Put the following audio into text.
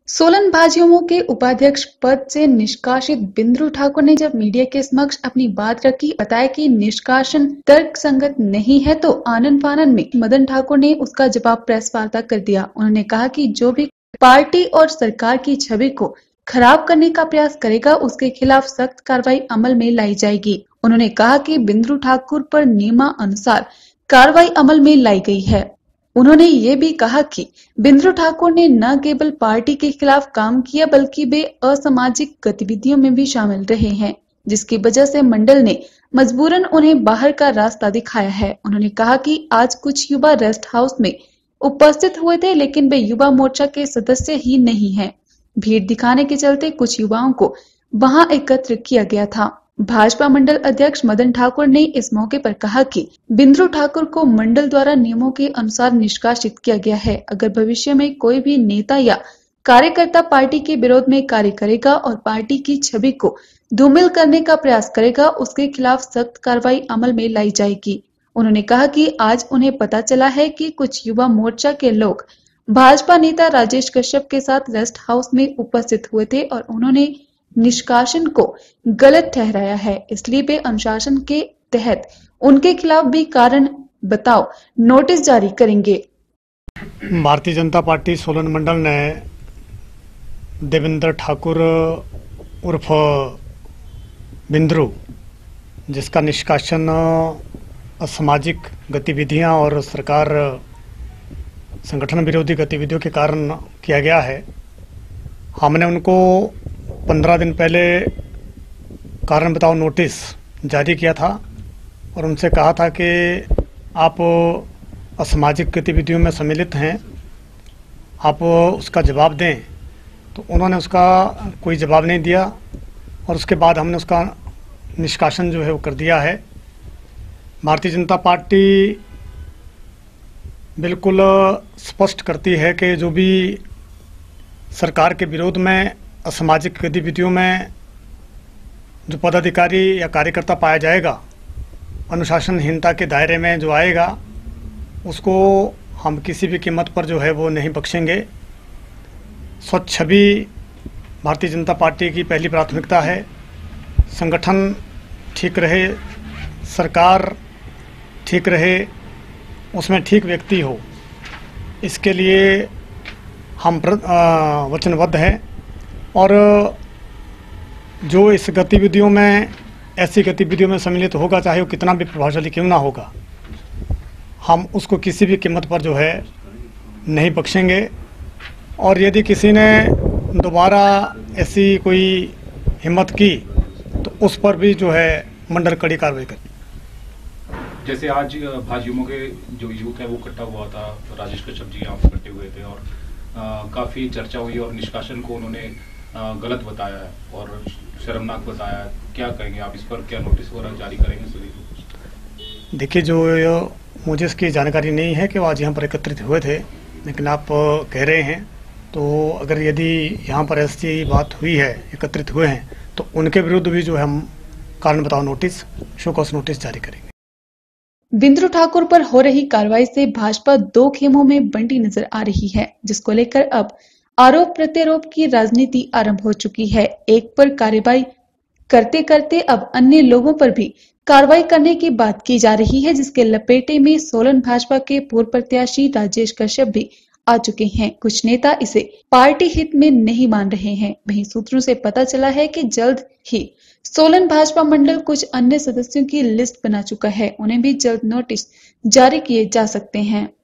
सोलन भाजयुमो के उपाध्यक्ष पद से निष्कासित बिंद्रू ठाकुर ने जब मीडिया के समक्ष अपनी बात रखी, बताया कि निष्कासन तर्कसंगत नहीं है, तो आनन फानन में मदन ठाकुर ने उसका जवाब प्रेस वार्ता कर दिया। उन्होंने कहा कि जो भी पार्टी और सरकार की छवि को खराब करने का प्रयास करेगा, उसके खिलाफ सख्त कार्रवाई अमल में लाई जाएगी। उन्होंने कहा कि बिंद्रू ठाकुर पर नियमानुसार कार्रवाई अमल में लाई गई है। उन्होंने ये भी कहा कि बिंद्रू ठाकुर ने न केवल पार्टी के खिलाफ काम किया, बल्कि वे असामाजिक गतिविधियों में भी शामिल रहे हैं, जिसकी वजह से मंडल ने मजबूरन उन्हें बाहर का रास्ता दिखाया है। उन्होंने कहा कि आज कुछ युवा रेस्ट हाउस में उपस्थित हुए थे, लेकिन वे युवा मोर्चा के सदस्य ही नहीं हैं। भीड़ दिखाने के चलते कुछ युवाओं को वहां एकत्र किया गया था। भाजपा मंडल अध्यक्ष मदन ठाकुर ने इस मौके पर कहा कि बिंद्रू ठाकुर को मंडल द्वारा नियमों के अनुसार निष्कासित किया गया है। अगर भविष्य में कोई भी नेता या कार्यकर्ता पार्टी के विरोध में कार्य करेगा और पार्टी की छवि को धूमिल करने का प्रयास करेगा, उसके खिलाफ सख्त कार्रवाई अमल में लाई जाएगी। उन्होंने कहा कि आज उन्हें पता चला है कि कुछ युवा मोर्चा के लोग भाजपा नेता राजेश कश्यप के साथ रेस्ट हाउस में उपस्थित हुए थे और उन्होंने निष्कासन को गलत ठहराया है, इसलिए वे अनुशासन के तहत उनके खिलाफ भी कारण बताओ नोटिस जारी करेंगे। भारतीय जनता पार्टी सोलन मंडल ने देवेंद्र ठाकुर उर्फ बिंद्रू, जिसका निष्कासन असामाजिक गतिविधियां और सरकार संगठन विरोधी गतिविधियों के कारण किया गया है। हमने उनको 15 दिन पहले कारण बताओ नोटिस जारी किया था और उनसे कहा था कि आप असामाजिक गतिविधियों में सम्मिलित हैं, आप उसका जवाब दें। तो उन्होंने उसका कोई जवाब नहीं दिया और उसके बाद हमने उसका निष्कासन जो है वो कर दिया है। भारतीय जनता पार्टी बिल्कुल स्पष्ट करती है कि जो भी सरकार के विरोध में असामाजिक गतिविधियों में जो पदाधिकारी या कार्यकर्ता पाया जाएगा, अनुशासनहीनता के दायरे में जो आएगा, उसको हम किसी भी कीमत पर जो है वो नहीं बख्शेंगे। स्वच्छ छवि भारतीय जनता पार्टी की पहली प्राथमिकता है। संगठन ठीक रहे, सरकार ठीक रहे, उसमें ठीक व्यक्ति हो, इसके लिए हम वचनबद्ध हैं। और जो इस गतिविधियों में, ऐसी गतिविधियों में सम्मिलित होगा, चाहे वो कितना भी प्रभावशाली क्यों ना होगा, हम उसको किसी भी कीमत पर जो है नहीं बख्शेंगे। और यदि किसी ने दोबारा ऐसी कोई हिम्मत की तो उस पर भी जो है मंडल कड़ी कार्रवाई करें। जैसे आज भाजयुमो के जो यूथ है वो इकट्ठा हुआ था, राजेश कश्यप जी यहाँ इकट्ठे हुए थे और काफ़ी चर्चा हुई और निष्कासन को उन्होंने गलत बताया है और शर्मनाक बताया है। क्या कहेंगे आप इस पर? क्या नोटिस वगैरह जारी करेंगे सभी को? देखिए, जो मुझे इसकी जानकारी नहीं है कि वो आज यहाँ पर एकत्रित हुए थे, लेकिन आप कह रहे हैं तो अगर यदि यहाँ पर ऐसी बात हुई है, एकत्रित हुए हैं, तो उनके विरुद्ध भी जो है हम कारण बताओ नोटिस, शो कॉज नोटिस जारी करेंगे। बिंद्रू ठाकुर पर हो रही कार्रवाई से भाजपा दो खेमों में बंटी नजर आ रही है, जिसको लेकर अब आरोप प्रत्यारोप की राजनीति आरंभ हो चुकी है। एक पर कार्रवाई करते करते अब अन्य लोगों पर भी कार्रवाई करने की बात की जा रही है, जिसके लपेटे में सोलन भाजपा के पूर्व प्रत्याशी राजेश कश्यप भी आ चुके हैं। कुछ नेता इसे पार्टी हित में नहीं मान रहे हैं। वहीं सूत्रों से पता चला है कि जल्द ही सोलन भाजपा मंडल कुछ अन्य सदस्यों की लिस्ट बना चुका है, उन्हें भी जल्द नोटिस जारी किए जा सकते हैं।